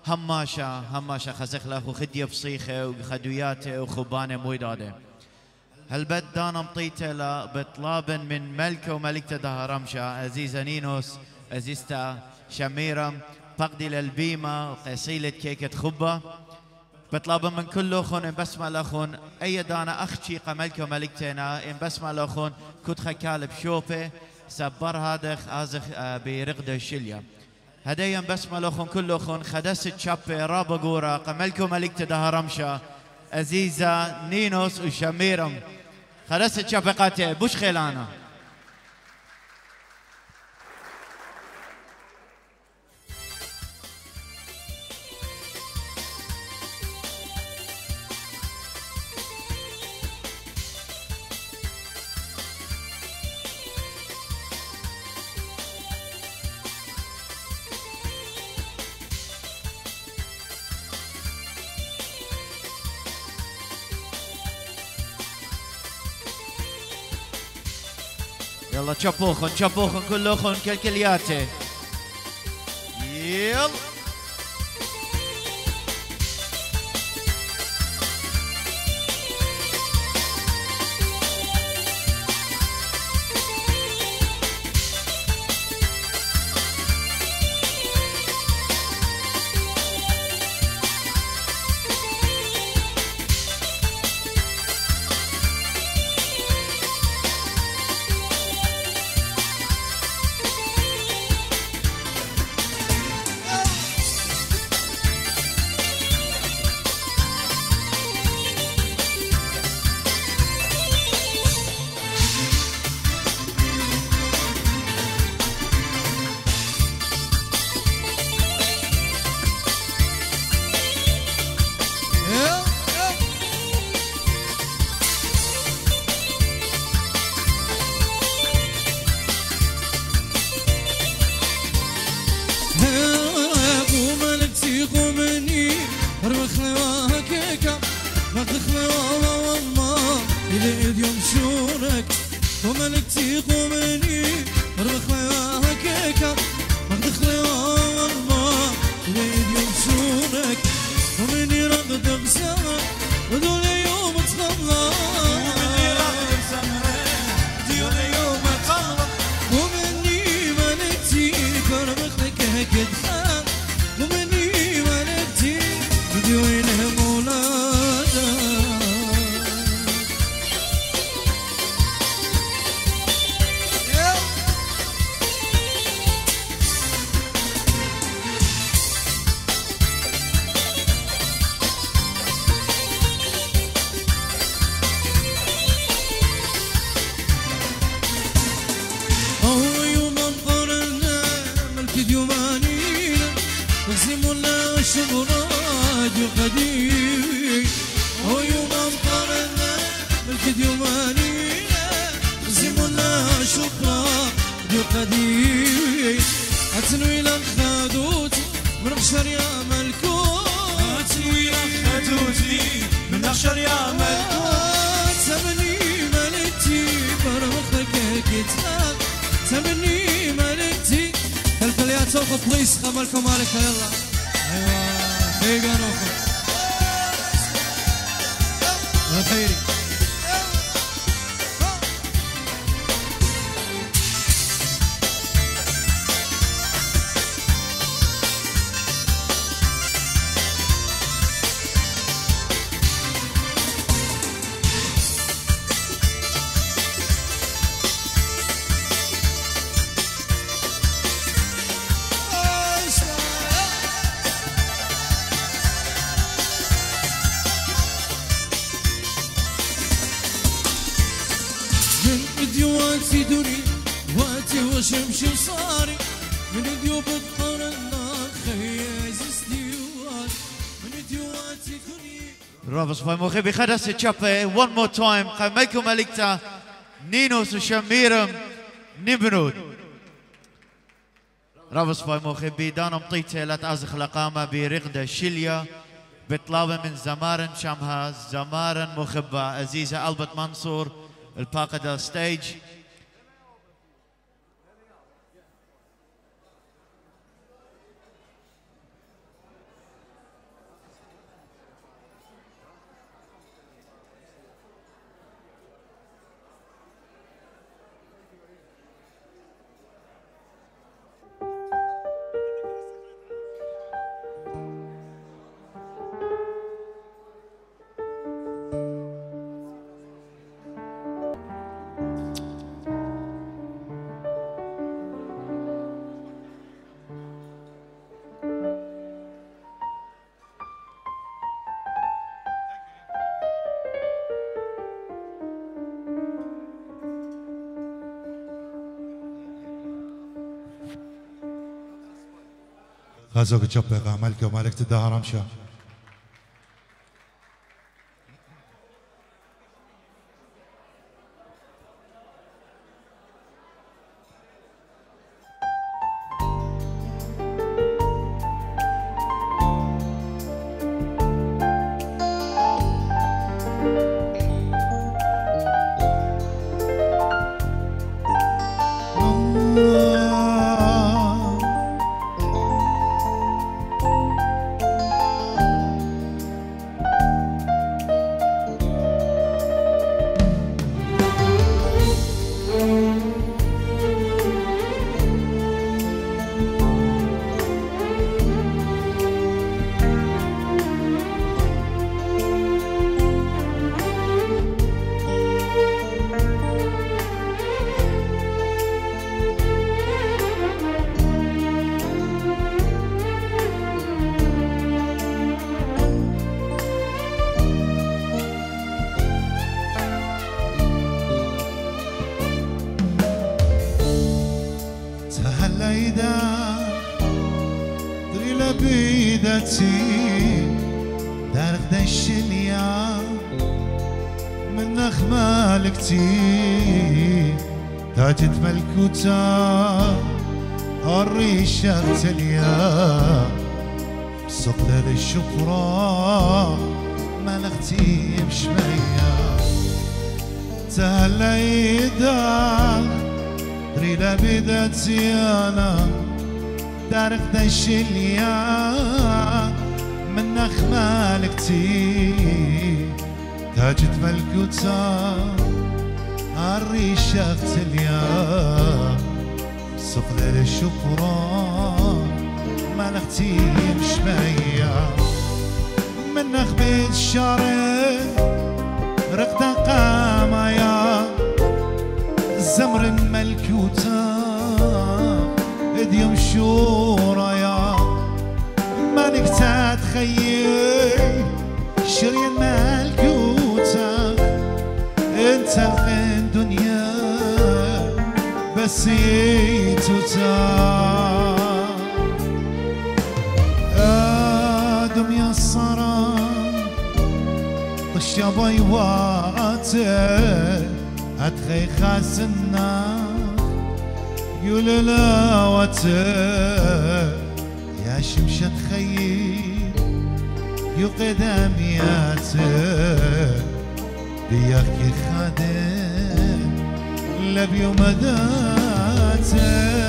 هماشة خزخلة وخدية بصيخة وخدوياته وخبانة مويدادة هالبد دانا مطيته بطلاب من ملكة وملكته دهرمشة عزيزة نينوس عزيزتا شميرة فقدي للبيمة وقصيلة كيكة خبة بطلب من كل أخون إن بسمع الأخون أي دانا أختي ملكة وملكتنا إن بسمع الأخون كنت خكال بشوفه سبر هذا آزخ برغد الشلية هدايا بسمع الأخون كل أخون خدست شابة رابا قورا ملكة وملكته دهرمشة عزيزة نينوس وشميرم خدست شابة قاتل بوش خيلانا يلا تشبوخن كلوخن كالكلياتي يلا بخدس الشابة one more time خميكم ملكتا نينوس وشميرم نبنود رافس فاي موخي بيدان مطيته لا تازخ لقامة برغدة شلية بطلابة من زمارن شامها زمارن مخبة عزيزة ألبت منصور الباقدة ستيج غازوك جبقة ملكة وملكة الدهرمشة. دارك دش اليوم من أخمال كتير تاجت ملكوتا الريشة تليا سقط الشفرة ملختي بشمية تهليدا دريلا بداتي أنا دارك دش اليوم من أخمال كتير تاجت ملكوتا الريشة تليا سقط الشفرة ملختي بشمية من أخبيت الشارع رقد قامايا زمر ملكوتا ديوم شورايا مالك تتخيل شريان ملكوتا انت القين دنيا بس يتوتا ادم يا الصرا طش يا بيواتي اتخي خاسنا يوللا يا شمشة خيل يقدم ياتي بيحكي خادم لبي ومداتي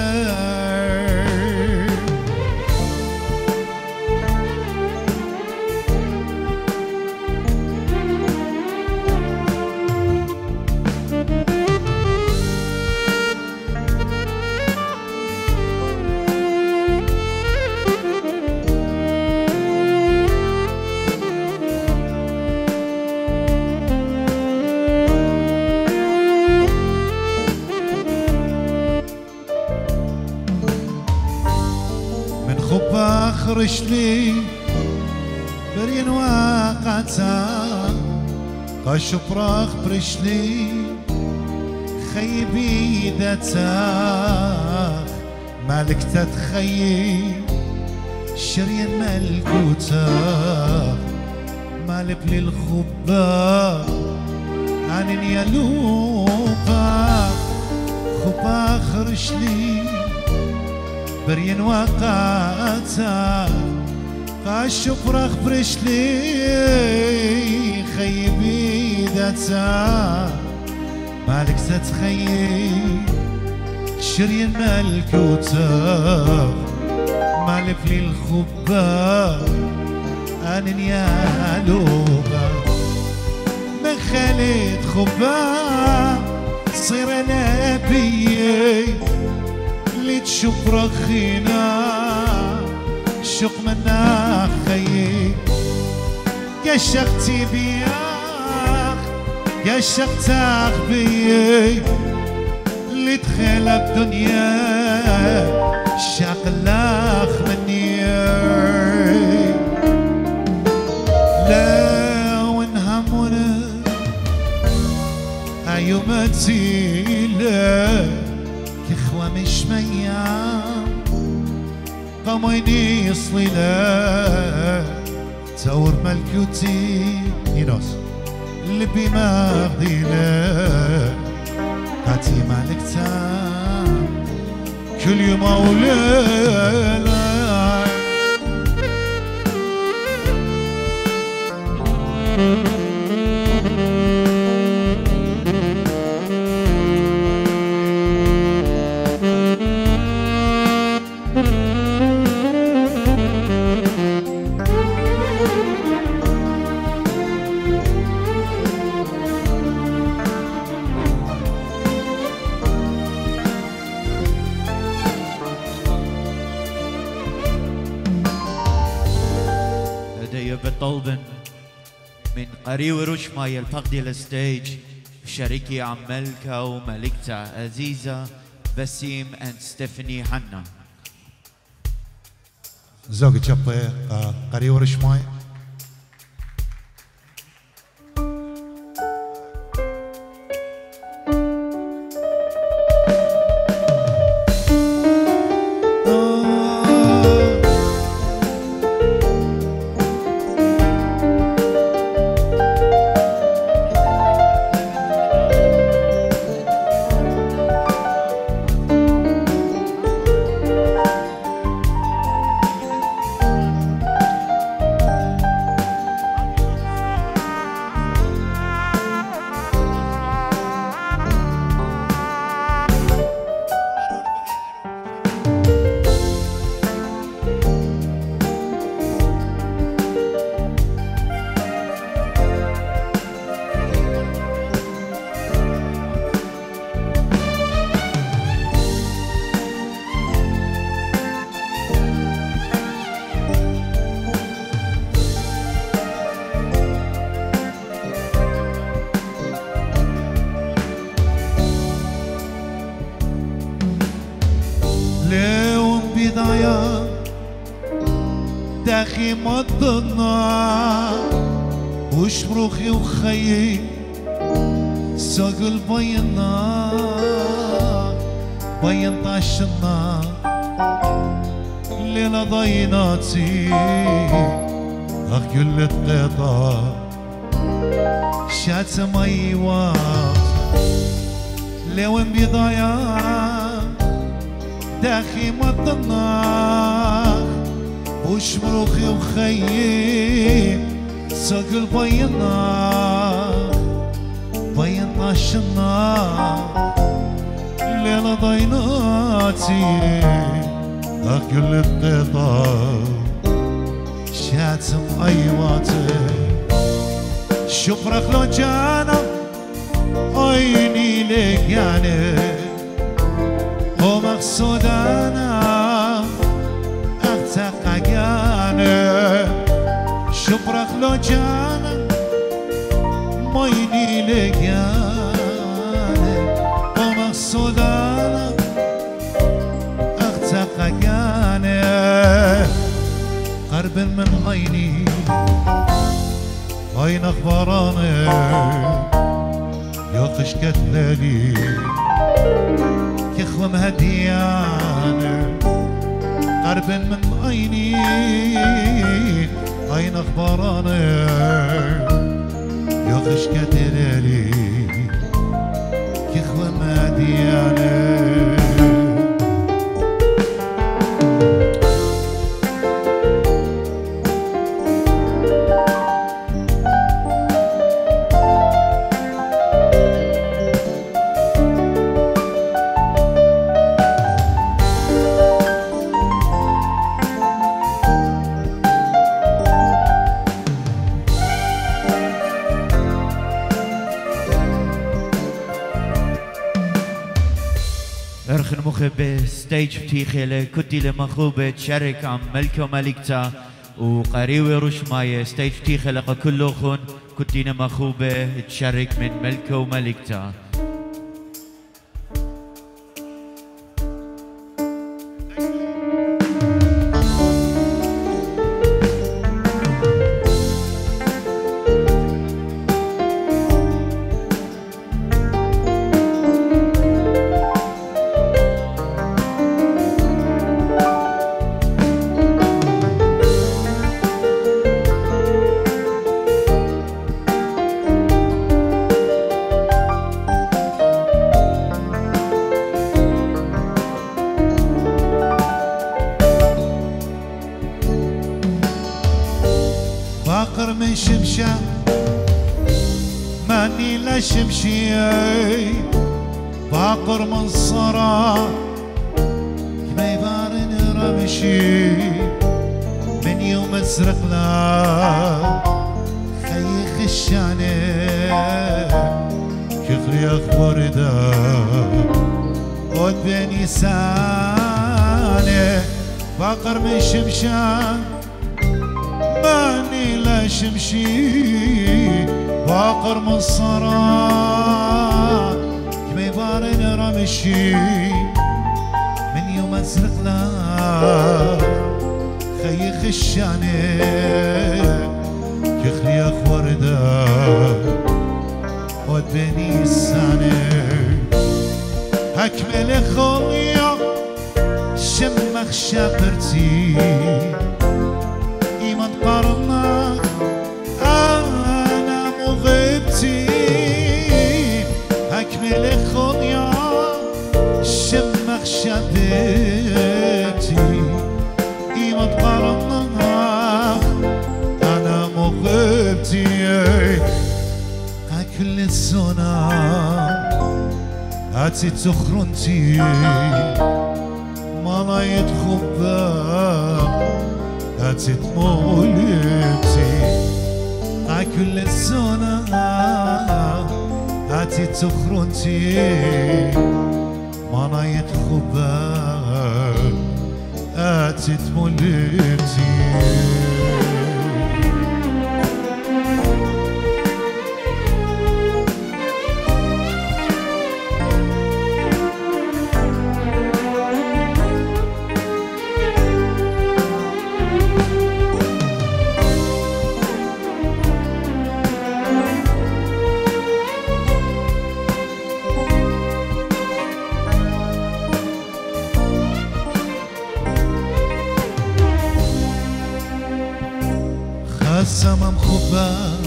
اخرش لي برين واقعتا قاش براخ برشلي خيبي ذاتاخ مالك تتخيل شريان ملكوتا مالك للخبا عن يلوبا خبا اخرش لي برين واقعتا قاش براخ برشلي خيبي ذاتا مالك تتخيل شريان ملكوتا مالك للخبا أنن يا لوبا من خالد خبا صير نبيي اللي تشوف رخينا شق منا خيي يا شختي بياخ يا شختاخ بيي اللي تخيل بدنيا شاقلاخ مني لا ونهمنا أيومتي لا مش ميام قوم مايني يصلينا تصور ملكوتي نينوس لبي ما غدينا قاتي مالكتا كل يوم أولينا بالطلبن من قري ورش ماي الفقدي الستيج شريكي عم ملكة وملكتها عزيزة بسيم اند ستيفاني حنا زوجي تشبه قري ورش ماي داخي مضنا وشبروخي وخيي سوق البينا بين طاشنا ليلة ضيناتي كل القطع شات ميوات لوين بضايا داخي مضنا وشمروخي وخيي سوق البينا بينا شنا ليلة ضيناتي كل القطع شاتم ايواتي شبرك لو جانا عيني لك يعني ومقصود انا اغتقاقاني شبرك لو جانا عيني لك يعني ومقصود انا اغتقاقاني قرب من عيني عين اخباراني يوقش كتلالي كخوم هدياني قرب من عيني عين اخباراني يوقش كتلالي كخوم هدياني ارخن مخبة ستيج بتيخيلة كتي لمخوبة تشارك عم ملكة وملكتا وقريوة رشماية ستيج بتيخيلة كله خن كتي لمخوبة تشارك من ملكة وملكتا باقر من شمشة ماني لا شمشي باقر من صرا كما يبارن رمشي من يوم ازرق لا خيخ الشانه كخلي اخبار دا قد بني سانه باقر من شمشان ماني لا شمشي باقر من صرا كما يبارن رمشي من يوم ازرق لا خيخ الشانه كخلي اخبار دا قد بني سانه اكمل خويا شمخ شابرتي ايمان قرنا انا مغبتي اكمل خويا شمخ شابرتي ايمان قرنا انا مغبتي كل الزنا هاتي تخرنتي ماما يتخبى هاتي تمولتي كل الزنا هاتي تخرنتي ماما يتخبى هاتي تمولتي سمم خباك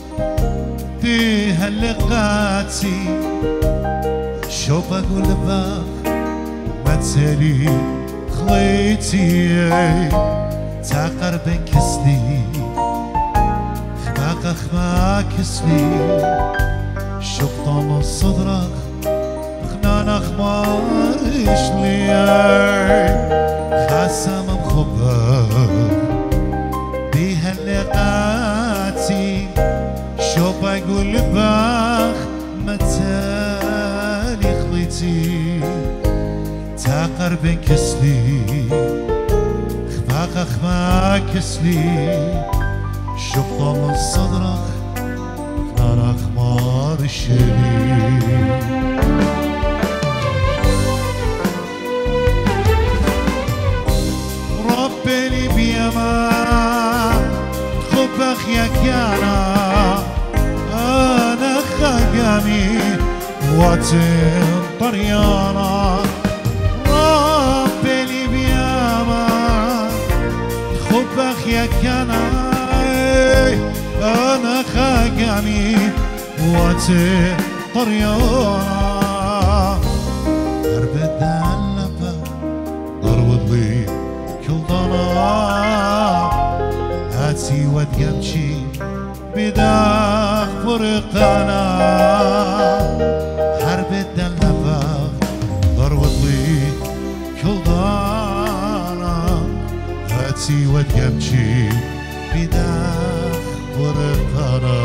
بها لقاتي شو بقول باك ما تسالي خليتي تعقر بين كسلي خباك كسلي شقطان صدرك خنان اخبار اشلي خاسمم خباك لقاتي شو بقول باخ متالي خليتي تعقر بين كسلي خباك كسلي شفطة من صدرك نار اخبار الشلي ربي لي بيمان خبخ يا كيانا انا خقامي واتن طريانا ربي لي بياما خبخ يا كيانا انا خقامي واتن طريانا درب الدلبة ضرب لي كل ضنا هاتي وتقمشي بداخ فرقانا حرب الدلبة ضربت لي كل ضانا هاتي وتقمشي بداخ فرقانا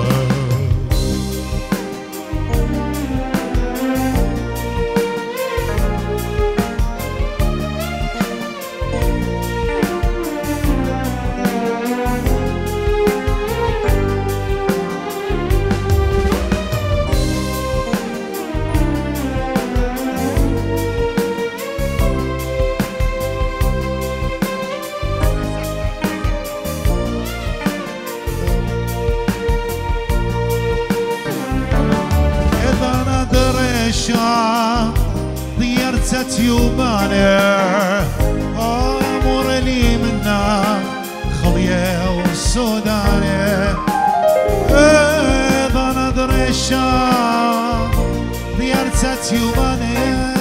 ضيرت يومانه امور لي منا خليه وسودانه اذا نظر الشام ضيرت يومانه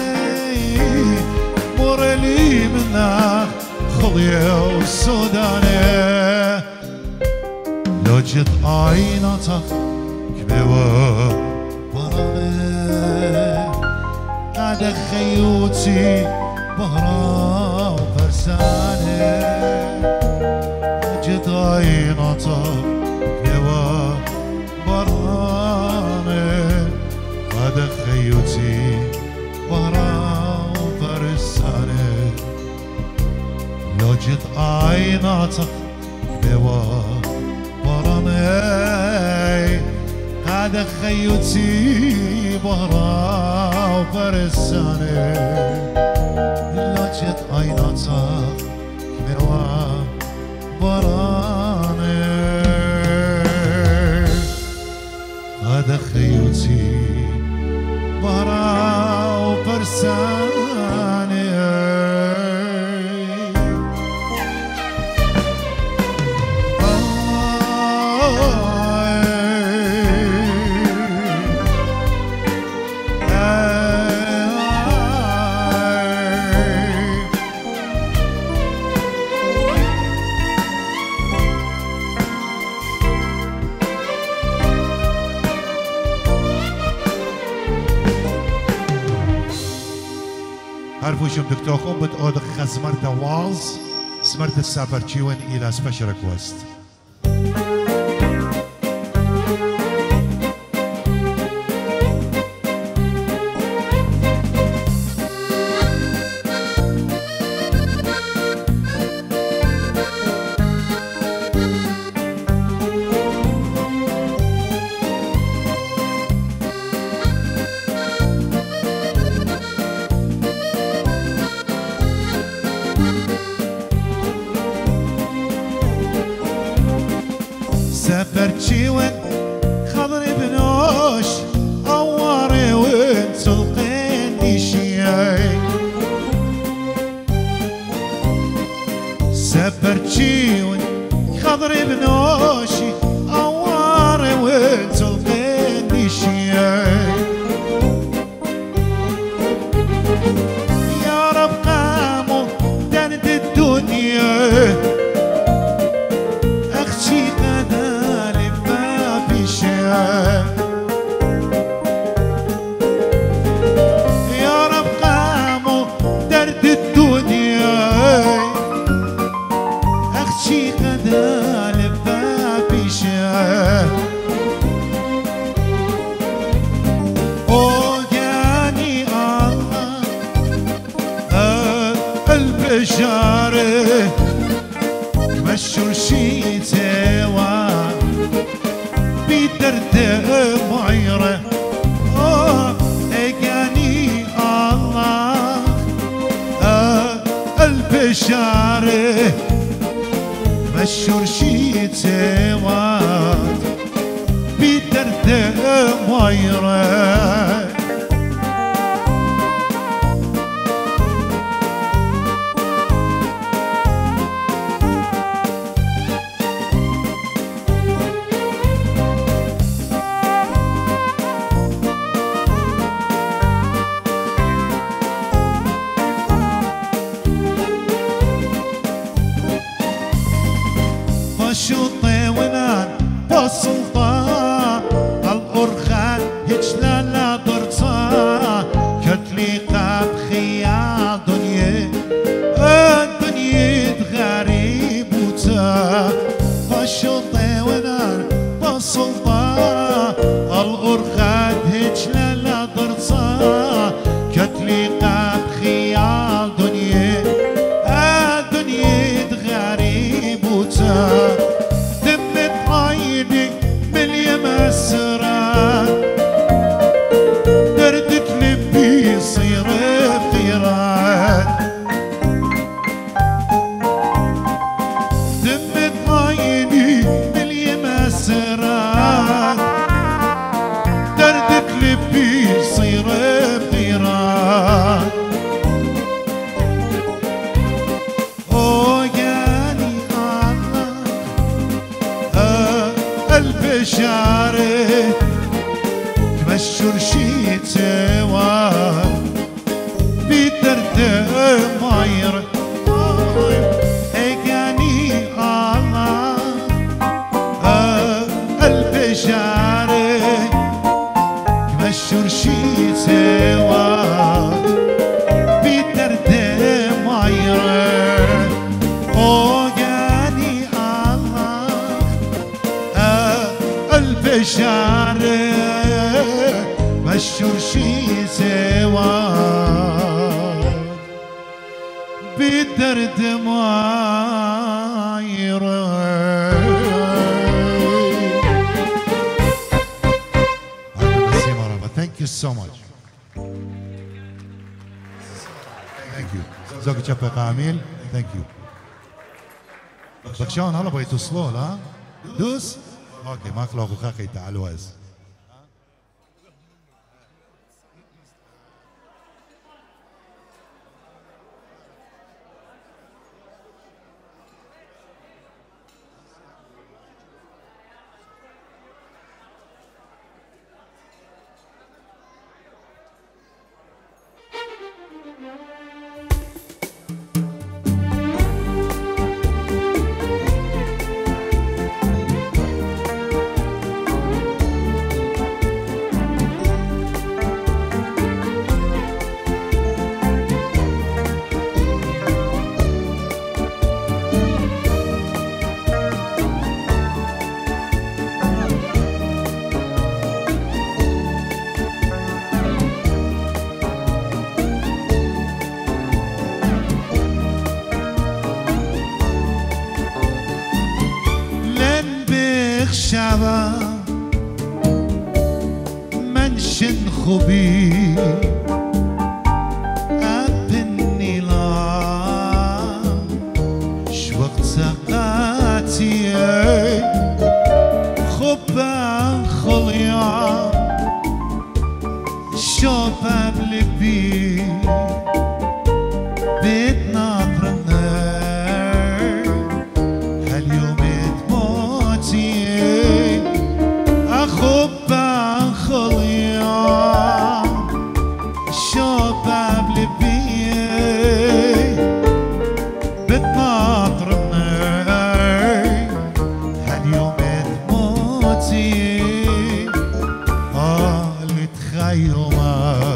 امور لي منا خليه وسودانه لو جد عيناتك كبوا برانه قاعدة خيوتي بهرا وفرسانه لو جد عيناتك كبوا برانه قاعدة خيوتي بهرا وفرسانه لو جد عيناتك كبوا هذا خيوتي بهرا وفرسانه لو جت عيناتك كبوا برانه هذا خيوتي بهرا وفرسانه هرفوشم دكتوخم بتقود خزمر دواز سمرت السافرتشيون إلى سبيشال ريكوست سافرتشي وين خضري بنوش عواري وين سلقيني شياي سافرتشي وين خضري بنوش عواري وين سلقيني شياي يا رب قاموا دند الدنيا يا رب قاموا درد الدنيا اختي غدا لبابي شاه وجاني الله البشاره مشوا شيتوا بدرد معيره اجاني الله البشاره مشور شيتوات بدرد معيره شوطي ونان بالسلطان الأرخان هجلا لا ضرطان كتلي قاب خيال دنيا الدنيا غريب وتا شوطي ونان بالسلطان الأرخان هجلا لا ضرطان كتلي قاب خيال دنيا الدنيا غريب وتا دردك لبي يصير بغيران دمت عيني باليمسران دردك لبي يصير بغيران وجاني الله البشاره مشور شيتوا بدرد معير اجاني الله بشاره مشوشی سوار بدرد ما Thank you so much. Thank you. زوجي شابة قاميل. Thank you. بخشان هلا بغيتوا صلول ها؟ دوس؟ اوكي ما خلوكوا خاخي تعالوا هز. شوا منشن خوبی ابنی لا شوقت سقاتیه خوبا خلیا شوباب لبی بيت ناطرنا هاليوم تموتي أخبى خليا شباب لبي بيت ناطرنا هاليوم تموتي اللي تخيمه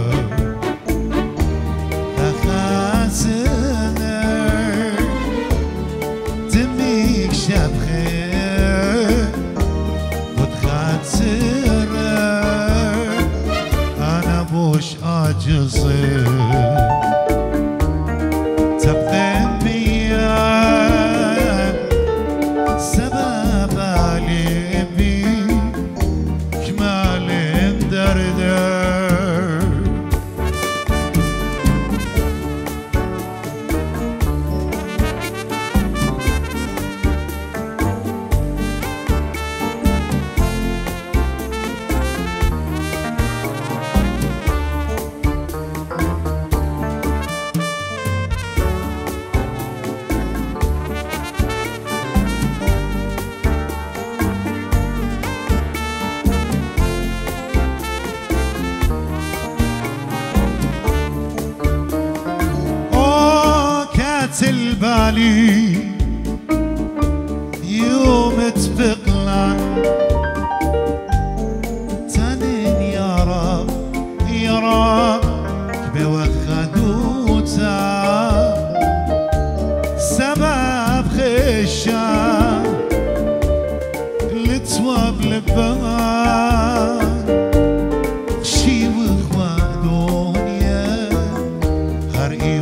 عاجزي تبقين بيا سبب عليبي جمال مدردر البالي يوم تبقلن تنين يا رب بوخدوتا سبب خشان لتواب لبان شي وخوادونيا هرقي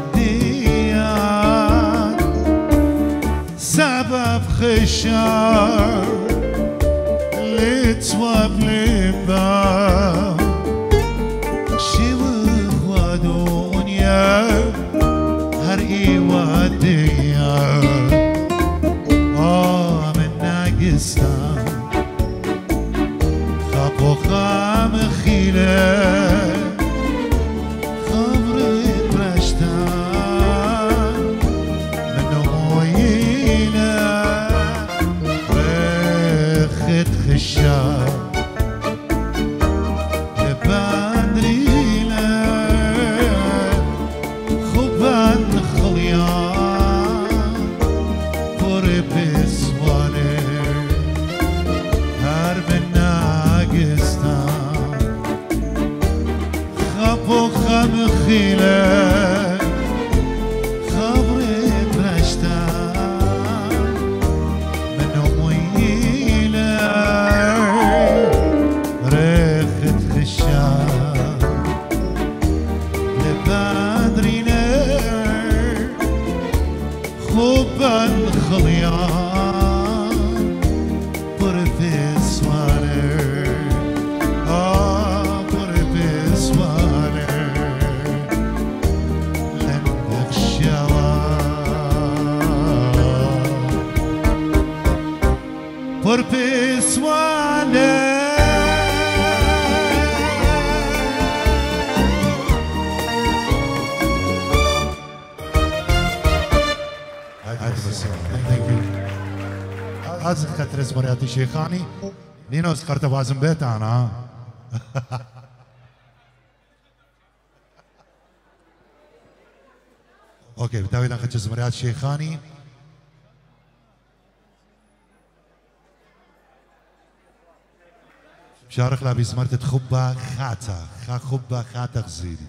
سبب خشار لتواب لبا شوخ ودنيا هرقي وديا من ناقصتان خاب وخام خيلة خبرت رشتان منو مويلة خشار لبندريلة خوبان خليان قرب سوالي هر من ناقصتان خب و خم خيلة خبرت رشتان منو مويلة Olyan Professoare Professoare لم يخشوا Professoare از خاطر زمریاتی شیخانی نینوس خرط بازم بیت انا اوكي بتاوي لان خاطر زمریات شیخانی شارخ لابي زمرت خبا خاتا خبا خاتا غزيري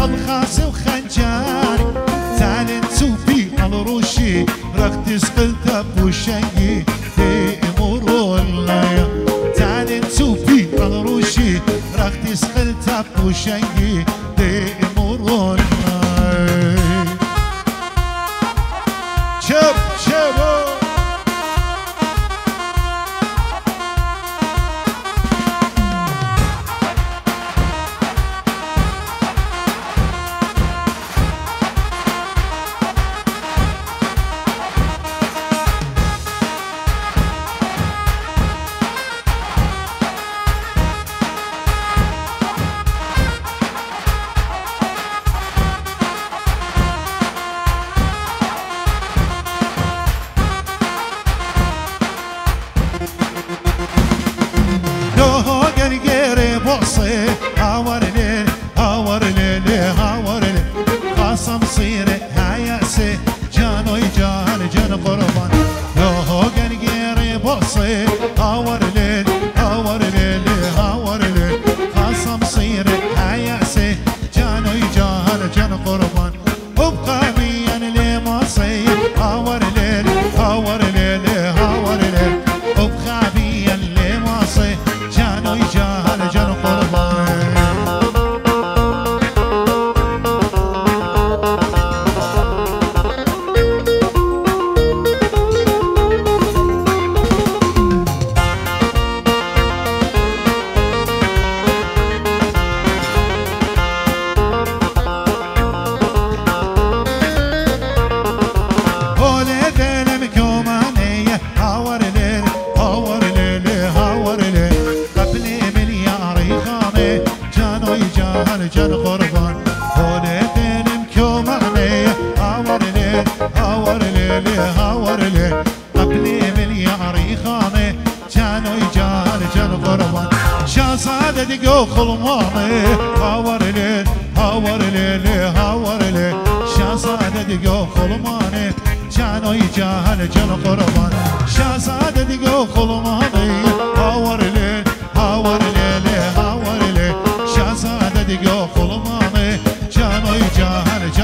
الخاصي وخنجاري تالنتو بي الروشي رختس قلت بوشنجي دي امور الله تالنتو بي الروشي رختس قلت بوشنجي دي امور الله شب شبو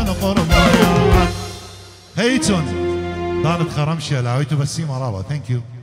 هيتون ضالت خرمشة لاويتو بسيمة رابا ثانك يو